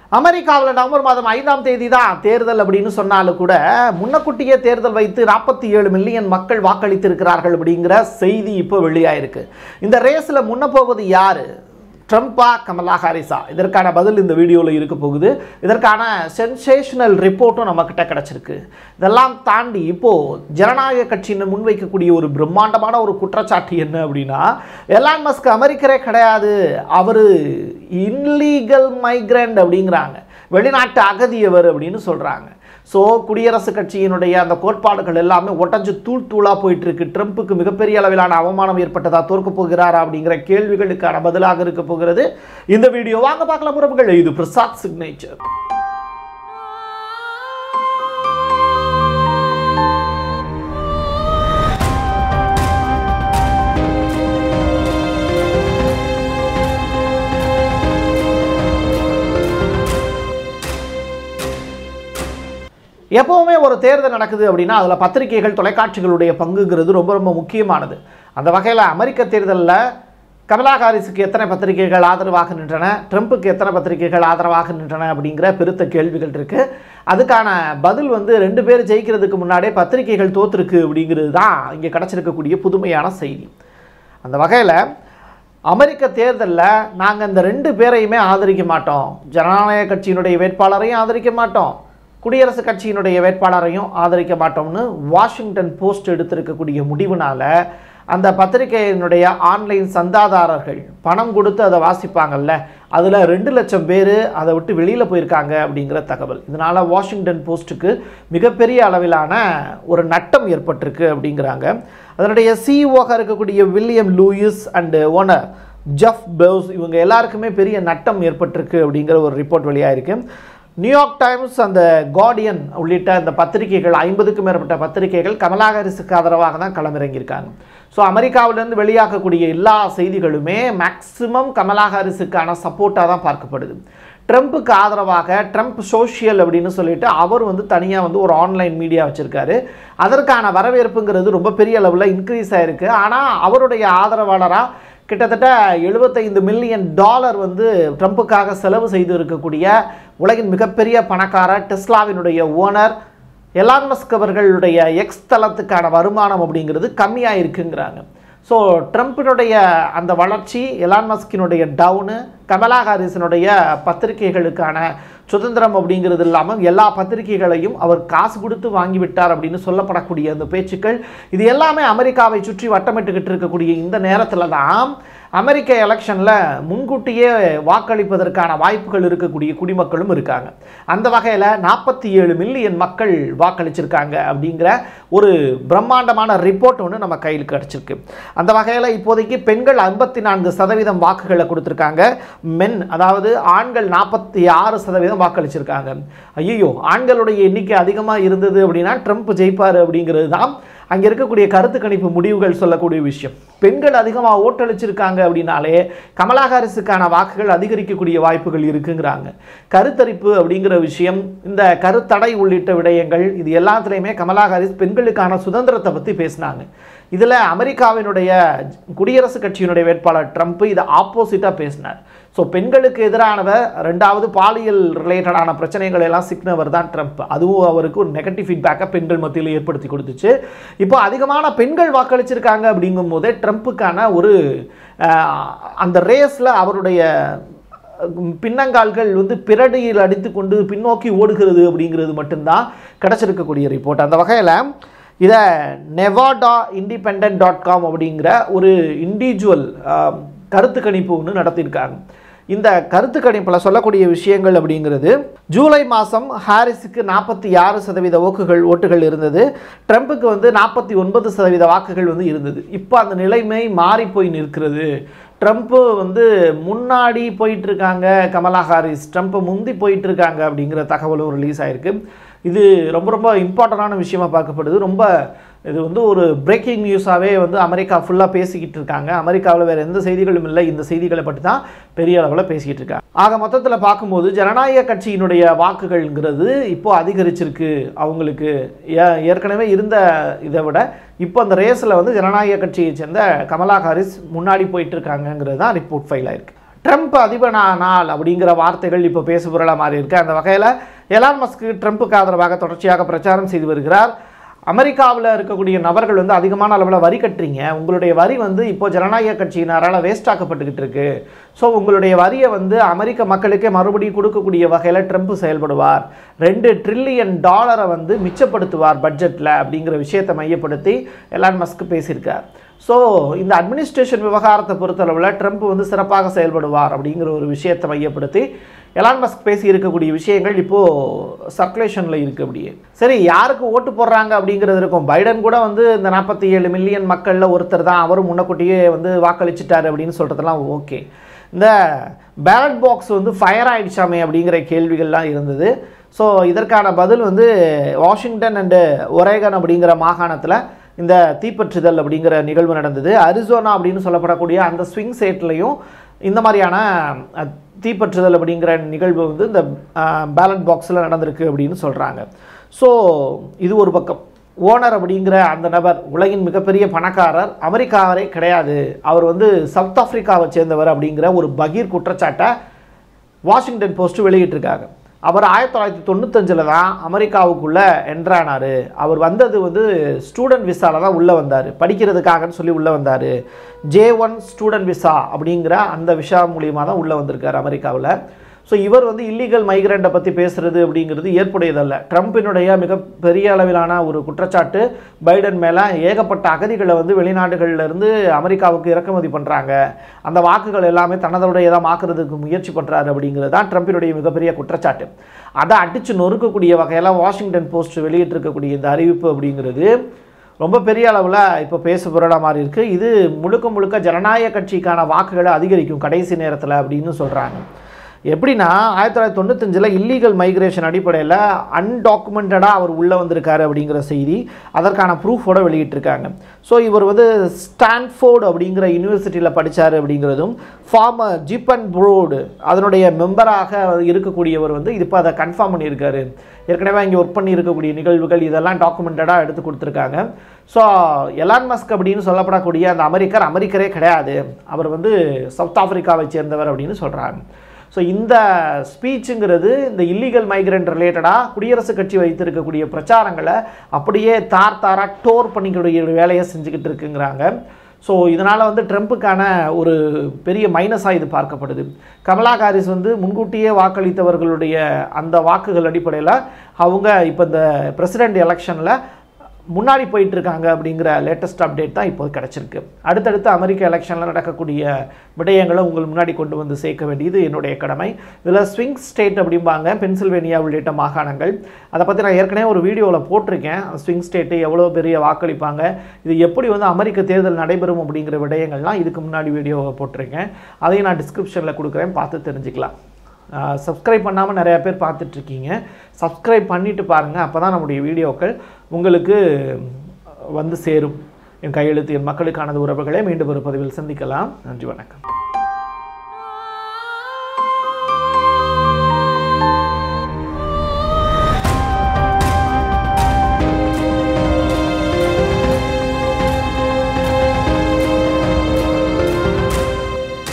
அமெரிக்காவில் நவம்பர் மாதம் 5ஆம் தேதி தான் தேர்தல் அப்படின்னு சொன்னாலும் கூட முன்னக்கூட்டியே தேர்தல் வைத்து 47 மில்லியன் மக்கள் வாக்களித்திருக்கிறார்கள் அப்படிங்கிற செய்தி இப்போ வெளியாயிருக்கு. இந்த ரேஸில் முன்ன போவது யாரு? ட்ரம்பா, கமலா ஹாரிஸா? இதற்கான பதில் இந்த வீடியோவில் இருக்க போகுது. இதற்கான சென்சேஷனல் ரிப்போர்ட்டும் நம்மக்கிட்ட கிடச்சிருக்கு. இதெல்லாம் தாண்டி இப்போது ஜனநாயக கட்சியினர் முன்வைக்கக்கூடிய ஒரு பிரம்மாண்டமான ஒரு குற்றச்சாட்டு என்ன அப்படின்னா, எலான் மஸ்க் அமெரிக்கரே கிடையாது, அவர் இல்லீகல் மைக்ரண்ட் அப்படிங்கிறாங்க, வெளிநாட்டு அகதியவர் அப்படின்னு சொல்கிறாங்க. ஸோ குடியரசுக் கட்சியினுடைய அந்த கோட்பாடுகள் எல்லாமே ஒட்டஞ்சு தூளாக போயிட்டு இருக்கு. ட்ரம்ப்புக்கு மிகப்பெரிய அளவிலான அவமானம் ஏற்பட்டதா, தோற்க போகிறாரா அப்படிங்கிற கேள்விகளுக்கான பதிலாக இருக்க போகிறது இந்த வீடியோ. வாங்க பார்க்கலாம் உறவுகள். இது பிரசாத் சிக்னேச்சர். எப்போவுமே ஒரு தேர்தல் நடக்குது அப்படின்னா அதில் பத்திரிகைகள், தொலைக்காட்சிகளுடைய பங்குங்கிறது ரொம்ப ரொம்ப முக்கியமானது. அந்த வகையில் அமெரிக்க தேர்தலில் கமலா ஹாரிஸுக்கு எத்தனை பத்திரிகைகள் ஆதரவாக நின்றன, ட்ரம்ப்புக்கு எத்தனை பத்திரிகைகள் ஆதரவாக நின்றன அப்படிங்கிற பெருத்த கேள்விகள் இருக்குது. அதுக்கான பதில் ரெண்டு பேர் ஜெயிக்கிறதுக்கு முன்னாடியே பத்திரிகைகள் தோற்றுருக்கு அப்படிங்கிறது தான் இங்கே கிடச்சிருக்கக்கூடிய புதுமையான செய்தி. அந்த வகையில் அமெரிக்க தேர்தலில் நாங்கள் இந்த 2 பேரையுமே ஆதரிக்க மாட்டோம், ஜனநாயக கட்சியினுடைய வேட்பாளரையும் ஆதரிக்க மாட்டோம், குடியரசுக் கட்சியினுடைய வேட்பாளரையும் ஆதரிக்க மாட்டோம்னு வாஷிங்டன் போஸ்ட் எடுத்திருக்கக்கூடிய முடிவுனால அந்த பத்திரிகையினுடைய ஆன்லைன் சந்தாதாரர்கள் பணம் கொடுத்து அதை வாசிப்பாங்கல்ல, அதில் 2 லட்சம் பேர் அதை விட்டு வெளியில் போயிருக்காங்க அப்படிங்கிற தகவல். இதனால் வாஷிங்டன் போஸ்ட்டுக்கு மிகப்பெரிய அளவிலான ஒரு நட்டம் ஏற்பட்டிருக்கு அப்படிங்கிறாங்க. அதனுடைய சிஇஓவாக இருக்கக்கூடிய William Lewis and owner Jeff Bezos இவங்க எல்லாருக்குமே பெரிய நட்டம் ஏற்பட்டிருக்கு அப்படிங்கிற ஒரு ரிப்போர்ட் வெளியாயிருக்கு. நியூயார்க் டைம்ஸ், அந்த கார்டியன் உள்ளிட்ட இந்த பத்திரிகைகள், 50க்கும் மேற்பட்ட பத்திரிகைகள் கமலா ஹாரிஸுக்கு ஆதரவாக தான் களமிறங்கியிருக்காங்க. ஸோ அமெரிக்காவிலேருந்து வெளியாகக்கூடிய எல்லா செய்திகளுமே மேக்சிமம் கமலா ஹாரிஸுக்கான சப்போர்ட்டாக தான் பார்க்கப்படுது. ட்ரம்ப்புக்கு ஆதரவாக ட்ரம்ப் சோஷியல் அப்படின்னு சொல்லிட்டு அவர் தனியாக ஒரு ஆன்லைன் மீடியா வச்சுருக்காரு. அதற்கான வரவேற்புங்கிறது ரொம்ப பெரிய அளவில் இன்க்ரீஸ் ஆகிருக்கு. ஆனால் அவருடைய ஆதரவாளராக கிட்டத்தட்ட $75 மில்லியன் ட்ரம்ப்புக்காக செலவு செய்து இருக்கக்கூடிய உலகின் மிகப்பெரிய பணக்கார டெஸ்லாவினுடைய ஓனர் எலான்மஸ்க் அவர்களுடைய எக்ஸ் தளத்துக்கான வருமானம் அப்படிங்கிறது கம்மியாக இருக்குங்கிறாங்க. ஸோ ட்ரம்ப்பினுடைய அந்த வளர்ச்சி, எலான்மஸ்கினுடைய டவுனு, கமலா ஹாரிஸினுடைய பத்திரிகைகளுக்கான சுதந்திரம் அப்படிங்கிறது இல்லாமல் எல்லா பத்திரிகைகளையும் அவர் காசு கொடுத்து வாங்கிவிட்டார் அப்படின்னு சொல்லப்படக்கூடிய அந்த பேச்சுக்கள், இது எல்லாமே அமெரிக்காவை சுற்றி வட்டமிட்டுக்கிட்டு இருக்கக்கூடிய இந்த நேரத்தில் தான் அமெரிக்க எலெக்ஷனில் முன்கூட்டியே வாக்களிப்பதற்கான வாய்ப்புகள் இருக்கக்கூடிய குடிமக்களும் இருக்காங்க. அந்த வகையில் 47 மில்லியன் மக்கள் வாக்களிச்சிருக்காங்க அப்படிங்கிற ஒரு பிரம்மாண்டமான ரிப்போர்ட் ஒன்று நம்ம கையில் கிடச்சிருக்கு. அந்த வகையில் இப்போதைக்கு பெண்கள் 54% வாக்குகளை கொடுத்துருக்காங்க. மென், அதாவது ஆண்கள் 46% வாக்களிச்சிருக்காங்க. ஐயோ, ஆண்களுடைய எண்ணிக்கை அதிகமாக இருந்தது அப்படின்னா ட்ரம்ப் ஜெயிப்பார் அப்படிங்கிறது தான் அங்கே இருக்கக்கூடிய கருத்து கணிப்பு முடிவுகள் சொல்லக்கூடிய விஷயம். பெண்கள் அதிகமாக ஓட்டளிச்சிருக்காங்க அப்படின்னாலே கமலா ஹாரிஸுக்கான வாக்குகள் அதிகரிக்கக்கூடிய வாய்ப்புகள் இருக்குங்கிறாங்க. கருத்தரிப்பு அப்படிங்கிற விஷயம், இந்த கருத்தடை உள்ளிட்ட விடயங்கள், இது எல்லாத்துலேயுமே கமலா ஹாரிஸ் பெண்களுக்கான சுதந்திரத்தை பற்றி பேசினாங்க. இதில் அமெரிக்காவினுடைய குடியரசுக் கட்சியினுடைய வேட்பாளர் ட்ரம்ப் இதை ஆப்போசிட்டாக பேசினார். ஸோ பெண்களுக்கு எதிரானவர், 2வது பாலியல் ரிலேட்டடான பிரச்சனைகள் எல்லாம் சிக்னவர் தான் ட்ரம்ப். அதுவும் அவருக்கு ஒரு நெகட்டிவ் ஃபீட்பேக்கை பெண்கள் மத்தியில் ஏற்படுத்தி கொடுத்துச்சு. இப்போ அதிகமான பெண்கள் வாக்களிச்சிருக்காங்க அப்படிங்கும் போதே ட்ரம்ப்புக்கான ஒரு அந்த ரேஸில் அவருடைய பின்னங்கால்கள் பிரடியில் அடித்து கொண்டு பின்னோக்கி ஓடுகிறது அப்படிங்கிறது மட்டும்தான் கிடச்சிருக்கக்கூடிய ரிப்போர்ட். அந்த வகையில் இதை nevadaindependent.com அப்படிங்கிற ஒரு இண்டிவிஜுவல் கருத்து கணிப்பு ஒன்று நடத்தியிருக்காங்க. இந்த கருத்து கணிப்பில் சொல்லக்கூடிய விஷயங்கள் அப்படிங்கிறது, ஜூலை மாதம் ஹாரிஸுக்கு 46% ஓட்டுகள் இருந்தது, ட்ரம்ப்புக்கு 49% வாக்குகள் இருந்தது. இப்போ அந்த நிலைமை மாறி போய் நிற்கிறது. ட்ரம்ப்பு முன்னாடி போயிட்டு இருக்காங்க, கமலா ஹாரிஸ் ட்ரம்ப்பை முந்தி போயிட்டு இருக்காங்க அப்படிங்கிற தகவலும் ரிலீஸ் ஆயிருக்கு. இது ரொம்ப ரொம்ப இம்பார்ட்டண்டான விஷயமாக பார்க்கப்படுது. ரொம்ப இது ஒரு பிரேக்கிங் நியூஸாகவே அமெரிக்கா ஃபுல்லாக பேசிக்கிட்டு இருக்காங்க. அமெரிக்காவில் வேறு எந்த செய்திகளும் இல்லை, இந்த செய்திகளை பற்றி தான் பெரிய அளவில் பேசிக்கிட்டு இருக்காங்க. ஆக மொத்தத்தில் பார்க்கும்போது ஜனநாயக கட்சியினுடைய வாக்குகள்ங்கிறது இப்போ அதிகரிச்சிருக்கு. அவங்களுக்கு ஏற்கனவே இருந்த இதை விட இப்போ அந்த ரேஸில் ஜனநாயக கட்சியை சேர்ந்த கமலா ஹாரிஸ் முன்னாடி போயிட்டு இருக்காங்கிறது தான் ரிப்போர்ட் ஃபைல் ஆயிருக்கு. ட்ரம்ப் அதிபரானால் அப்படிங்கிற வார்த்தைகள் இப்போ பேசுபொருளா மாறி இருக்கு. அந்த வகையில் எலான் மஸ்க் ட்ரம்ப்புக்கு ஆதரவாக தொடர்ச்சியாக பிரச்சாரம் செய்து வருகிறார். அமெரிக்காவில் இருக்கக்கூடிய நபர்கள் வந்து அதிகமான அளவில் வரி கட்டுறீங்க, உங்களுடைய வரி வந்து இப்போ ஜனநாயக கட்சியினரால் வேஸ்ட் ஆக்கப்பட்டுக்கிட்டு இருக்கு. ஸோ உங்களுடைய வரியை வந்து அமெரிக்க மக்களுக்கே மறுபடியும் கொடுக்கக்கூடிய வகையில் ட்ரம்ப் செயல்படுவார், $2 trillion வந்து மிச்சப்படுத்துவார் பட்ஜெட்டில் அப்படிங்கிற விஷயத்தை மையப்படுத்தி எலான் மஸ்க் பேசியிருக்கார். ஸோ இந்த அட்மினிஸ்ட்ரேஷன் விவகாரத்தை பொறுத்தளவில் ட்ரம்ப் வந்து சிறப்பாக செயல்படுவார் அப்படிங்கிற ஒரு விஷயத்தை மையப்படுத்தி எலான் மஸ்க் பேசி இருக்கக்கூடிய விஷயங்கள் இப்போது சர்க்குலேஷனில் இருக்குது. அப்படியே சரி, யாருக்கு ஓட்டு போடுறாங்க அப்படிங்கிறது இருக்கும். பைடன் கூட வந்து இந்த 47 மில்லியன் மக்களில் ஒருத்தர் தான், அவரும் முன்னக்கூட்டியே வந்து வாக்களிச்சிட்டார் அப்படின்னு சொல்கிறதுலாம் ஓகே. இந்த பேலட் பாக்ஸ் வந்து ஃபயர் ஆகிடுச்சாமே அப்படிங்கிற கேள்விகள்லாம் இருந்தது. ஸோ இதற்கான பதில் வந்து வாஷிங்டன் அண்டு ஒரேகன் அப்படிங்கிற மாகாணத்தில் இந்த தீப்பற்றுதல் அப்படிங்கிற நிகழ்வு நடந்தது. அரிசோனா அப்படின்னு சொல்லப்படக்கூடிய அந்த ஸ்விங் ஸ்டேட்லையும் இந்த மாதிரியான தீப்பற்றுதல் அப்படிங்கிற நிகழ்வு வந்து இந்த பேலட் பாக்ஸில் நடந்திருக்கு அப்படின்னு சொல்கிறாங்க. ஸோ இது ஒரு பக்கம். ஓனர் அப்படிங்கிற அந்த நபர் உலகின் மிகப்பெரிய பணக்காரர், அமெரிக்காவரே கிடையாது, அவர் வந்து சவுத் ஆப்பிரிக்காவை சேர்ந்தவர் அப்படிங்கிற ஒரு பகீர் குற்றச்சாட்டை வாஷிங்டன் போஸ்ட் வெளியிட்டிருக்காங்க. அவர் 1995 தான் அமெரிக்காவுக்குள்ளே என்ட்ரானார். அவர் வந்தது வந்து ஸ்டூடெண்ட் விசாவில் தான் உள்ளே வந்தார், படிக்கிறதுக்காகன்னு சொல்லி உள்ளே வந்தார். J1 ஸ்டூடெண்ட் விசா அப்படிங்கிற அந்த விசா மூலியமாக தான் உள்ளே வந்திருக்கார் அமெரிக்காவில். ஸோ இவர் வந்து இல்லீகல் மைக்ரண்ட்டை பற்றி பேசுகிறது அப்படிங்கிறது ஏற்புடையதல்ல. ட்ரம்பினுடைய மிகப்பெரிய அளவிலான ஒரு குற்றச்சாட்டு பைடன் மேலே ஏகப்பட்ட அகதிகளை வந்து வெளிநாடுகளிலிருந்து அமெரிக்காவுக்கு இறக்குமதி பண்ணுறாங்க, அந்த வாக்குகள் எல்லாமே தன்னதுடையதாக மாற்றுறதுக்கு முயற்சி பண்ணுறாரு அப்படிங்கிறது தான் ட்ரம்பினுடைய மிகப்பெரிய குற்றச்சாட்டு. அதை அடித்து நொறுக்கக்கூடிய வகையில் வாஷிங்டன் போஸ்ட் வெளியிட்டிருக்கக்கூடிய இந்த அறிவிப்பு அப்படிங்கிறது ரொம்ப பெரிய அளவில் இப்போ பேச பொருளாக மாறி இருக்குது. இது முழுக்க முழுக்க ஜனநாயக கட்சிக்கான வாக்குகளை அதிகரிக்கும் கடைசி நேரத்தில் அப்படின்னு சொல்கிறாங்க. எப்படின்னா 1995 இல்லீகல் மைக்ரேஷன் அடிப்படையில் அன்டாக்குமெண்டடாக அவர் உள்ளே வந்திருக்காரு அப்படிங்கிற செய்தி, அதற்கான ப்ரூஃபோடு வெளியிட்டிருக்காங்க. ஸோ இவர் வந்து ஸ்டான்ஃபோர்டு அப்படிங்கிற யூனிவர்சிட்டியில் படித்தார் அப்படிங்கிறதும், ஃபார்மர் ஜிப்பன் ப்ரோடு அதனுடைய மெம்பராக இருக்கக்கூடியவர் வந்து இப்போ அதை கன்ஃபார்ம் பண்ணியிருக்காரு. ஏற்கனவே இங்கே ஒர்க் பண்ணி இருக்கக்கூடிய நிகழ்வுகள் இதெல்லாம் டாக்குமெண்டடாக எடுத்து கொடுத்துருக்காங்க. ஸோ எலான் மஸ்க் அப்படின்னு சொல்லப்படக்கூடிய அந்த அமெரிக்கரே கிடையாது, அவர் வந்து சவுத் ஆப்பிரிக்காவை சேர்ந்தவர் அப்படின்னு சொல்கிறாங்க. ஸோ இந்த ஸ்பீச்சுங்கிறது இந்த இல்லீகல் மைக்ரண்ட் ரிலேட்டடாக குடியரசுக் கட்சி வைத்திருக்கக்கூடிய பிரச்சாரங்களை அப்படியே தாராக டோர் பண்ணிக்கூடிய வேலையை செஞ்சுக்கிட்டு இருக்குங்கிறாங்க. ஸோ இதனால் வந்து ட்ரம்ப்புக்கான ஒரு பெரிய மைனஸாக இது பார்க்கப்படுது. கமலா ஹாரிஸ் வந்து முன்கூட்டியே வாக்களித்தவர்களுடைய அந்த வாக்குகள் அடிப்படையில் அவங்க இப்போ இந்த பிரசிடெண்ட் எலெக்ஷனில் முன்னாடி போயிட்டுருக்காங்க அப்படிங்கிற லேட்டஸ்ட் அப்டேட் தான் இப்போ கிடச்சிருக்கு. அடுத்தடுத்து அமெரிக்க எலெக்ஷனில் நடக்கக்கூடிய விடயங்களை உங்கள் முன்னாடி கொண்டு வந்து சேர்க்க வேண்டியது என்னுடைய கடமை. இதில் ஸ்விங் ஸ்டேட் அப்படிம்பாங்க, பென்சில்வேனியா உள்ளிட்ட மாகாணங்கள், அதை பற்றி நான் ஏற்கனவே ஒரு வீடியோவில் போட்டிருக்கேன். ஸ்விங் ஸ்டேட்டு எவ்வளோ பெரிய வாக்களிப்பாங்க, இது எப்படி வந்து அமெரிக்க தேர்தல் நடைபெறும் அப்படிங்கிற விடயங்கள்லாம் இதுக்கு முன்னாடி வீடியோவை போட்டிருக்கேன். அதையும் நான் டிஸ்கிரிப்ஷனில் கொடுக்குறேன், பார்த்து தெரிஞ்சுக்கலாம். சப்ஸ்கிரைப் பண்ணாமல் நிறையா பேர் பார்த்துட்ருக்கீங்க, சப்ஸ்கிரைப் பண்ணிவிட்டு பாருங்கள், அப்போ தான் நம்முடைய வீடியோக்கள் உங்களுக்கு வந்து சேரும். என் கையெழுத்து என் மக்களுக்கானது உறவுகளே. மீண்டும் ஒரு பதிவில் சந்திக்கலாம். நன்றி, வணக்கம்.